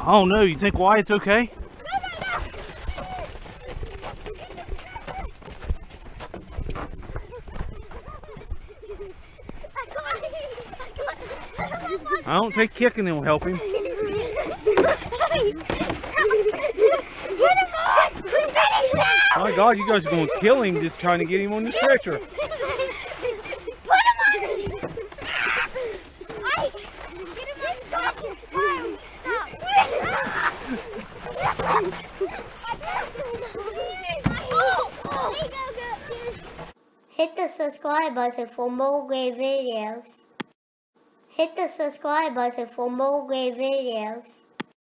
Oh no, you think Wyatt's okay? I don't think kicking him will help him. My God, you guys are going to kill him just trying to get him on the stretcher. Hit the subscribe button for more great videos. Hit the subscribe button for more great videos.